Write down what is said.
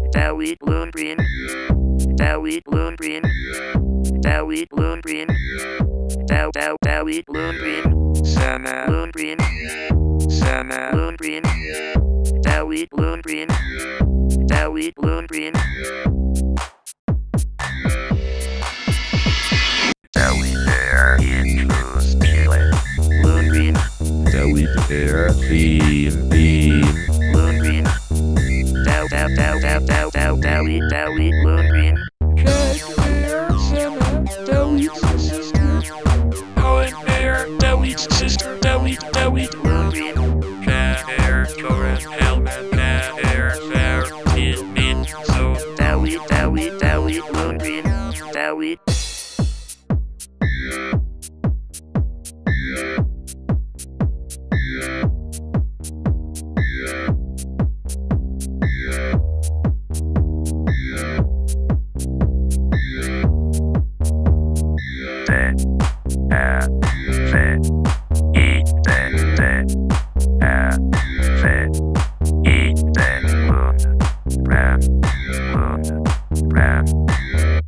David Lundgren, David Lundgren, David Lundgren, David Lundgren, Sanna Lundgren, Sanna Lundgren, David Lundgren, David Lundgren, David Air Influence Feeling Lundgren, David Air Beam Lundgren, David Lundgren, David's sister Owen Air David's sister David Lundgren, Air Corin Helmet Air Fair Min So David Lundgren, David. Ram